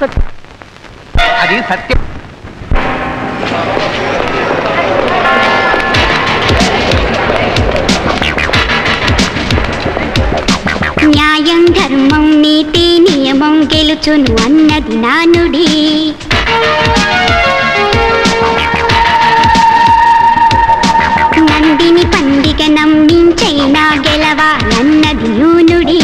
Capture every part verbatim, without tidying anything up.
సత్యం. అది సత్యం. న్యాయం ధర్మం నీతి నియమం గెలుచును అన్నది నానుడి. నందిని పండిగ నమ్మించైనా గెలవాలన్నది యూనుడి.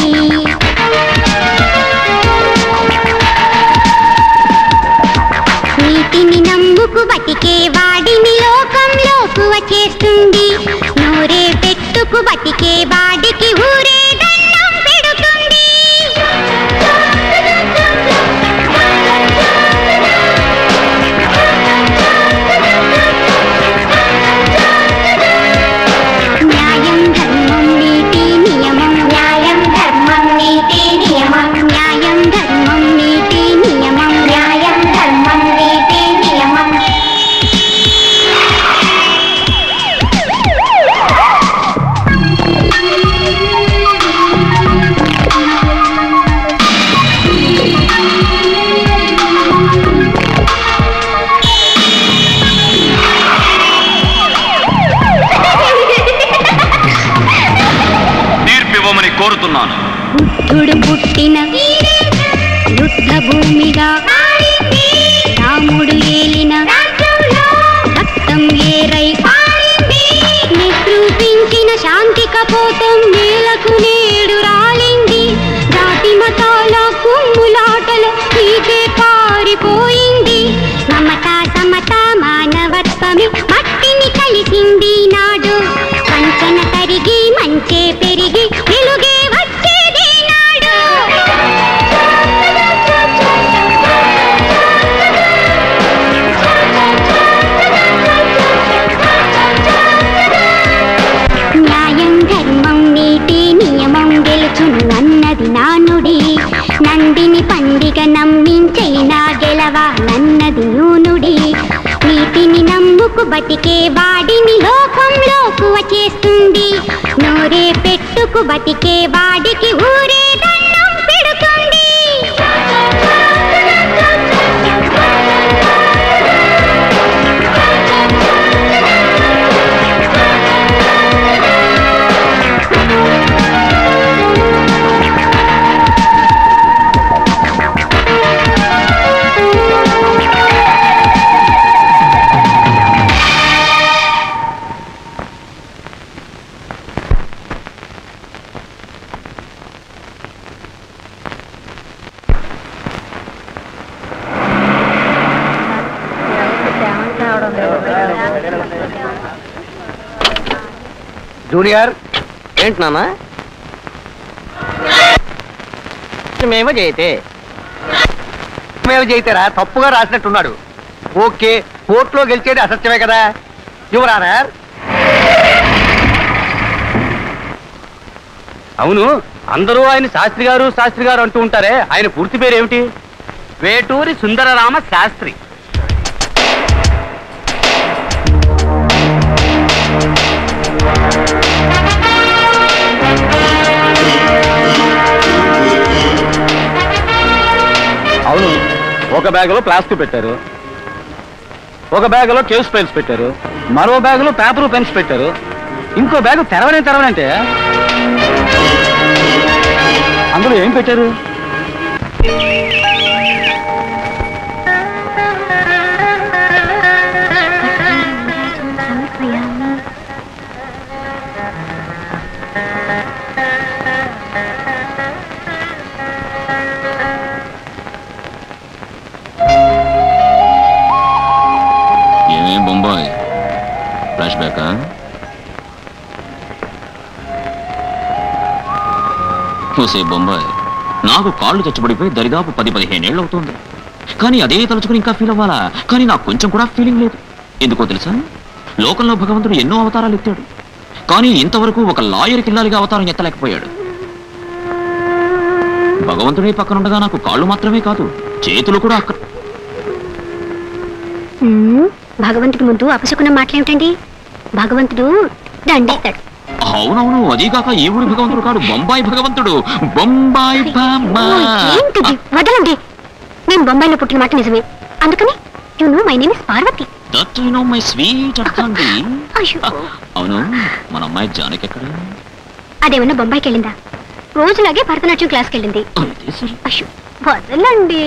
నీతిని నమ్ముకు బతికే వాడిని లోకంలోకి వచ్చేస్తుంది. నోరే పెట్టుకు బతికే వాడికి ఊరే దండం పెడుతుంది. న్యాయం ధర్మం నీతి నియమం న్యాయం ధర్మం నీతి నియమం న్యాయం ధర్మం నీతి నియమం న్యాయం ధర్మం నీతి నియమం. తీర్పివ్వమని కోరుతున్నాను. బుద్ధుడు పుట్టిన యుద్ధ భూమిగా రాముడు ఏలిన రక్తం ఏరై నిరూపించిన శాంతి కపోతం నేలకు నేడు రాలింది. జాతి మతాల కుమ్ములాటల తీసే పారిపోయింది. మమత సమత మానవత్వమే మట్టిని కలిసింది నాడు. వంచన తరిగి మంచే పెరిగి వెలుగే వచ్చేది నాడు. న్యాయం ధర్మం నీతి నియమం గెలుచును అన్నది నానుడి. నందిని పండిగ నమ్మించైనా గెలవాలన్నది యూనుడి. నీతిని నమ్ముకు బతికే వాడిని లోకంలోకి వచ్చేస్తుంది. నోరే పెట్టుకు బతికే వాడికి ఊరే దండం పెడుతుంది. జూనియర్ ఏంటి నాన్న? మేమో జయితే మేము జయితేరా తప్పుగా రాసినట్టున్నాడు. ఓకే, కోర్టులో గెలిచేది అసత్యమే కదా యువర్ ఆనర్. అవును, అందరూ ఆయన శాస్త్రి గారు శాస్త్రి గారు అంటూ ఉంటారే, ఆయన పూర్తి పేరు ఏమిటి? వేటూరి సుందరరామ శాస్త్రి. అవును, ఒక బ్యాగులో ప్లాస్టిక్ పెట్టారు, ఒక బ్యాగులో కేస్ పెన్స్ పెట్టారు, మరో బ్యాగులో పేపర్ పెన్స్ పెట్టారు, ఇంకో బ్యాగు తెరవనే తెరవనంటే అందులో ఏం పెట్టారు? ఏం బొంబాయి ఫ్లాష్ బ్యాకా? చూసే బొంబాయి, నాకు కాళ్ళు చచ్చబడిపోయి దరిదాపు పది పదిహేనేళ్ళు అవుతుంది. కానీ అదే తలుచుకుని ఇంకా ఫీల్ అవ్వాలా? కానీ నాకు కొంచెం కూడా ఫీలింగ్ లేదు. ఎందుకో తెలుసా? లోకంలో భగవంతుడు ఎన్నో అవతారాలు ఎత్తాడు, కానీ ఇంతవరకు ఒక లాయర్ కిల్లాలిగా అవతారం ఎత్తలేకపోయాడు. భగవంతుడే పక్కనుండగా నాకు కాళ్ళు మాత్రమే కాదు, చేతులు కూడా అక్కడ. భగవంతుడి ముందు అపశకునం మాట్లాడేమిటండి? భగవంతుడు దండెత్తాడు. అవునవును, అదీగాక ఈ ఊరి భగవంతుడు కాడు, బొంబాయి భగవంతుడు. బొంబాయి బామ్మ. వదలండి. నేను బొంబాయిలో పుట్టిన మాట నిజమే. అందుకని you know my name is Parvati. That you know my sweet అర్థండి. అయ్యో, అవును, మన అమ్మాయి జానకి ఎక్కడ? అదేమన్నా బొంబాయికి వెళ్ళిందా? రోజులాగే భరతనాట్యం క్లాస్కి వెళ్ళింది. అయితే సరే. అయ్యో వదలండి.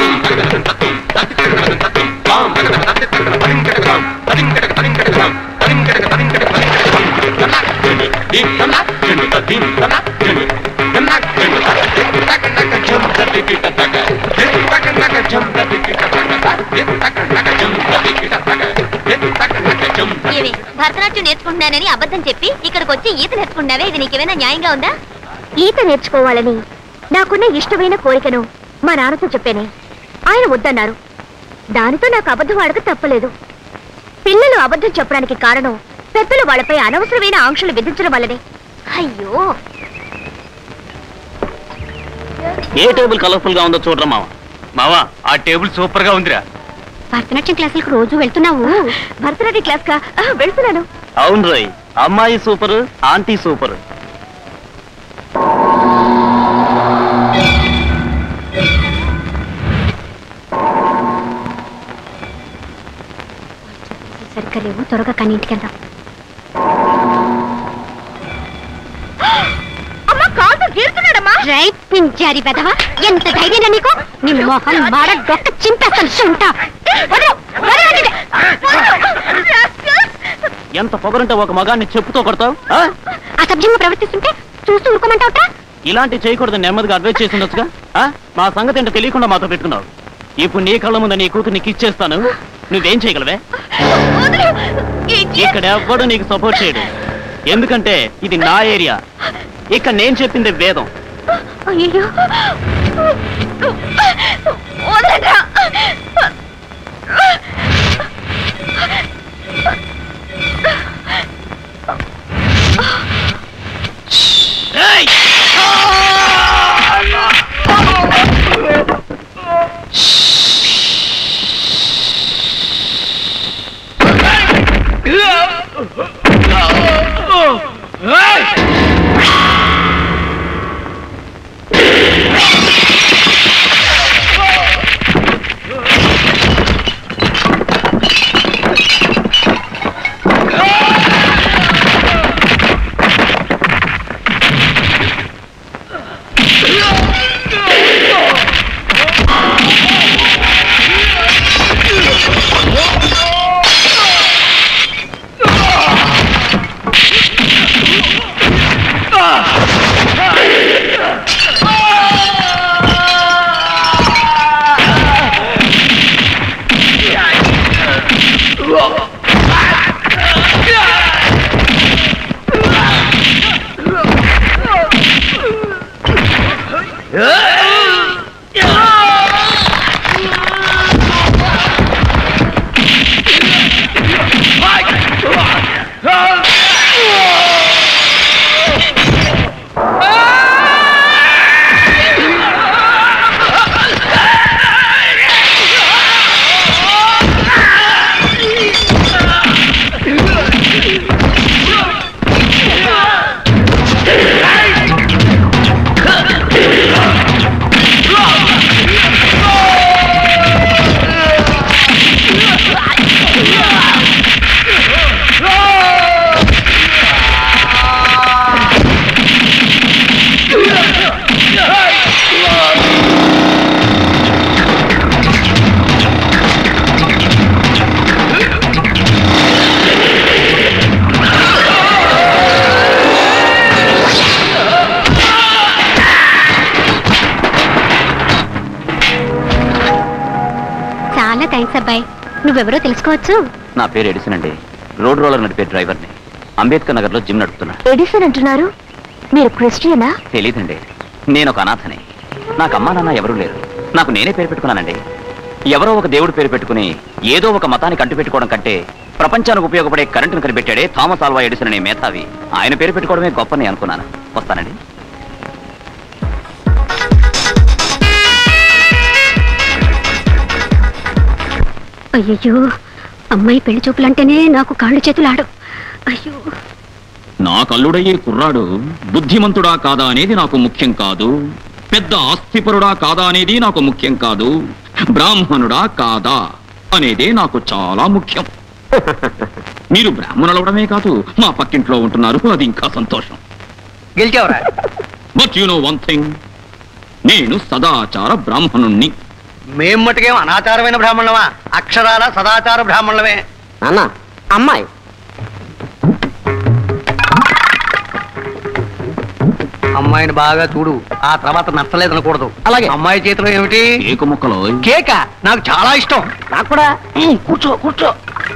భరతనాట్యం నేర్చుకుంటున్నానని అబద్ధం చెప్పి ఇక్కడికి వచ్చి ఈత నేర్చుకుంటున్నావే, ఇది నీకేమైనా న్యాయంగా ఉందా? ఈత నేర్చుకోవాలని నాకున్న ఇష్టమైన కోరికను మా నాన్నతో చెప్పానే, ఆయన వద్దన్నారు. దానితో నాకు అబద్ధం ఆడక తప్పలేదు. పిల్లలు అబద్ధం చెప్పడానికి కారణం పెద్దలు వాళ్ళపై అనవసరమైన ఆంక్షలు విధించడం వల్లనే. అయ్యో, ఏ టేబుల్ కలర్ఫుల్ గా ఉందో చూడరా మావా. మావా, ఆ టేబుల్ సూపర్ గా ఉందిరా. భరతనాట్యం క్లాసులకు రోజు వెళ్తున్నావు? భరతనాట్యం క్లాస్ కా వెళ్తున్నాను. అవును రోయ్, అమ్మాయి సూపర్, ఆంటీ సూపర్. సరిగ్గా లేవు, త్వరగా కానీ ఇంటికి వెళ్దాం. పించారి పెదవా, ఎంత ధైర్యం నీకు? నీ మొహం మాడ డొక్క చింపేస్తాను. సుంటా ఎంత పొగరుంటే ఒక మగాన్ని చెప్పుతో కొడతావు? అసభ్యంగా ప్రవర్తిస్తుంటే చూస్తూ ఊరుకోమంటావుట? ఇలాంటి చేయకూడదు, నెమ్మదిగా అడ్వైస్ చేసి ఉండొచ్చుగా. మా సంగతి ఏంటో తెలియకుండా మాతో పెట్టుకున్నావు. ఇప్పుడు నీ కళ్ళ ముందు నీ కూతురు నీకు ఇచ్చేస్తాను, నువ్వేం చేయగలవే? ఇక్కడ ఎవ్వడు నీకు సపోర్ట్ చేయడు, ఎందుకంటే ఇది నా ఏరియా. ఇక్కడ నేను చెప్పింది వేదం. అయ్యో, నువ్వెవరో తెలుసుకోవచ్చు? నా పేరు ఎడిసన్ అండి, రోడ్ రోలర్ నడిపే డ్రైవర్ని. అంబేద్కర్ నగర్ లో జిమ్ నడుపుతున్నా. ఎడిసన్ అంటున్నారు, మీరు క్రిస్టియనా? తెలీదండి, నేను ఒక అనాథని. నాకు అమ్మా నాన్న ఎవరూ లేరు, నాకు నేనే పేరు పెట్టుకున్నానండి. ఎవరో ఒక దేవుడు పేరు పెట్టుకుని ఏదో ఒక మతానికి అంటు పెట్టుకోవడం కంటే ప్రపంచానికి ఉపయోగపడే కరెంటును కనిపెట్టాడే థామస్ ఆల్వా ఎడిసన్ అనే మేధావి, ఆయన పేరు పెట్టుకోవడమే గొప్పని అనుకున్నాను. వస్తానండి. అయ్యో, అమ్మాయి పెళ్లి చూపులంటేనే నాకు కాళ్ళు చేతులు ఆడు. అయ్యో, నా కల్లుడయ్యే కుర్రాడు బుద్ధిమంతుడా కాదా అనేది నాకు ముఖ్యం కాదు, పెద్ద ఆస్తిపరుడా కాదా అనేది నాకు ముఖ్యం కాదు, బ్రాహ్మణుడా కాదా అనేదే నాకు చాలా ముఖ్యం. మీరు బ్రాహ్మణులు అవడమే కాదు, మా పక్కింట్లో ఉంటున్నారు, అది ఇంకా సంతోషం. గెలిచావరా? But you know one thing, నేను సదాచార బ్రాహ్మణుణ్ణి. మేం మటుకేం అనాచారమైన బ్రాహ్మణులమా? అక్షరాల సదాచార బ్రాహ్మణులమే. నాన్న, అమ్మాయి అమ్మాయిని బాగా చూడు, ఆ తర్వాత నచ్చలేదు అనకూడదు. అలాగే. అమ్మాయి చేతిలో ఏమిటి? కేకు ముక్కలో కేక. నాకు చాలా ఇష్టం. నాకు కూడా. కూర్చో కూర్చో.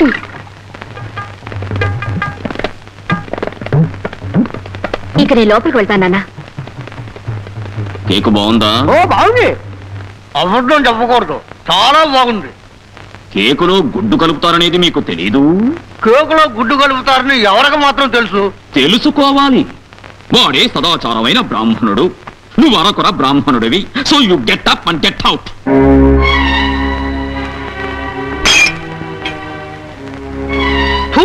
ఇక నేను లోపలికి వెళ్తాను నాన్న. కేకు బాగుందా? ఓ బాగుంది. అబద్ధం చెప్పకూడదు, చాలా బాగుంది. కేకులో గుడ్డు కలుపుతారనేది మీకు తెలీదు? కేకులో గుడ్డు కలుపుతారని ఎవరికి మాత్రం తెలుసు? తెలుసుకోవాలి. వాడే సదాచారమైన బ్రాహ్మణుడు, నువ్వు అరకొర బ్రాహ్మణుడివి. So you get up and get out. ఫు!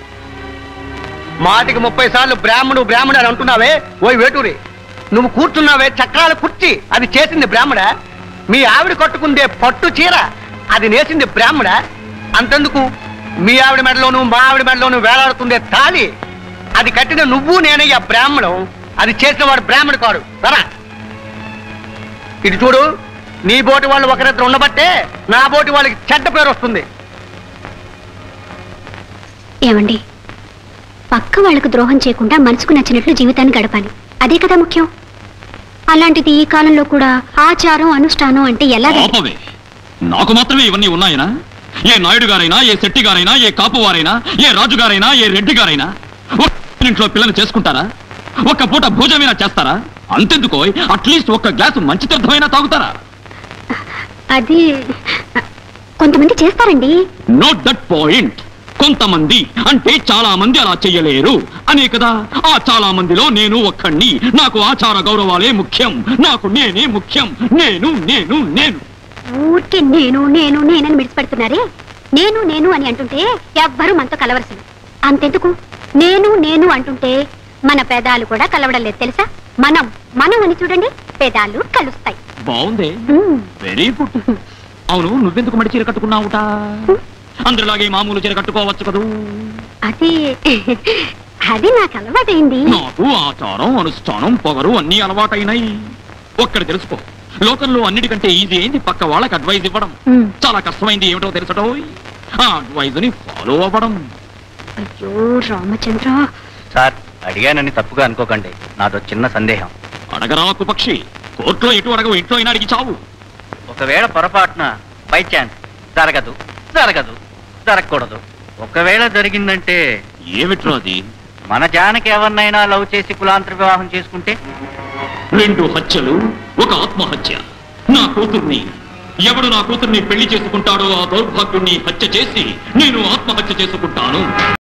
మాటికి ముప్పై సార్లు బ్రాహ్మణుడు బ్రాహ్మణుడు అని అంటున్నావే. ఓయ్ వేటూరి, నువ్వు కూర్చున్నావే చక్రాల కుర్చీ, అది చేసింది బ్రాహ్మణ. మీ ఆవిడ కట్టుకుందే పట్టు చీర, అది నేసింది బ్రాహ్మణ. అంతెందుకు, మీ ఆవిడ మెడలోను మా ఆవిడ మెడలోను వేలాడుతుందే తాళి, అది కట్టిన నువ్వు నేనయ్యా బ్రాహ్మణం. అది చేసిన వాడు బ్రాహ్మణు కాడు. సరా ఇటు చూడు, నీ బోటి వాళ్ళు ఒకరిద్దరు ఉండబట్టే నా బోటి వాళ్ళకి చెడ్డ పేరు వస్తుంది. ఏమండి, పక్క వాళ్ళకు ద్రోహం చేయకుండా మనసుకు నచ్చినట్లు జీవితాన్ని గడపాలి, అదే కదా ముఖ్యం. అలాంటిది ఈ కాలంలో కూడా ఆచారం అనుష్ఠానం అంటే ఎలా? పాపమే, నాకు మాత్రమే ఇవన్నీ ఉన్నాయనా? ఏ నాయుడు గారైనా, ఏ శెట్టి గారైనా, ఏ కాపు వారైనా, ఏ రాజుగారైనా, ఏ రెడ్డి గారైనా ఇంట్లో పిల్లలు చేసుకుంటారా? ఒక్క పూట భోజనమైనా చేస్తారా? అంతెందుకో, అట్లీస్ట్ ఒక్క గ్లాసు మంచి తీర్థమైనా తాగుతారా? అది కొంతమంది చేస్తారండి. Note that point. కొంతమంది అంటే చాలా మంది అలా చెయ్యలేరు అనే కదా. ఆ చాలా మందిలో నేను ఒక్కడిని. నాకు ఆచార గౌరవాలే ముఖ్యం, నాకు నేనే ముఖ్యం. నేను నేను నేను ఊరికే నేను నేను నేనని విడిచిపెడుతున్నారే. నేను నేను అని అంటుంటే ఎవ్వరూ మనతో కలవలసింది. అంతెందుకు, నేను నేను అంటుంటే మన పెదాలు కూడా కలవడం లేదు తెలుసా. మనం మనం అని చూడండి, పెదాలు కలుస్తాయి. బాగుంది, వెరీ గుడ్. అవును, నువ్వెందుకు మడి చీర కట్టుకున్నావుట? అందరిలాగే మామూలు చీర కట్టుకోవచ్చు కదూ. అది అది నాకు అలవాటైంది. నాకు ఆచారం అనుష్ఠానం పొగరు అన్ని అలవాటైనాయి. ఒక్కడి తెలుసుకో, లోకంలో అన్నిటికంటే ఈజీ అయింది పక్క వాళ్ళకి అడ్వైజ్ ఇవ్వడం. చాలా కష్టమైంది ఏమిటో తెలుసటో, ఆ అడ్వైజ్ ని ఫాలో అవ్వడం. అయ్యో రామచంద్ర. సార్, అడిగానని తప్పుగా అనుకోకండి, నాదో చిన్న సందేహం. అడగరాకు పక్షి, కోర్టులో ఎటు అడగవు, ఇంట్లో అయినా అడిగి చావు. ఒకవేళ పొరపాటున బై ఛాన్స్ జరగదు జరగదు జరగకూడదు, ఒకవేళ జరిగిందంటే ఏమిట్రో అది? మన జానకి ఎవరినైనా లవ్ చేసి కులాంతర వివాహం చేసుకుంటే? రెండు హత్యలు, ఒక ఆత్మహత్య. నా కూతుర్ని ఎవడు నా కూతుర్ని పెళ్లి చేసుకుంటాడో ఆ దౌర్భాగ్యుణ్ణి హత్య చేసి నేను ఆత్మహత్య చేసుకుంటాను.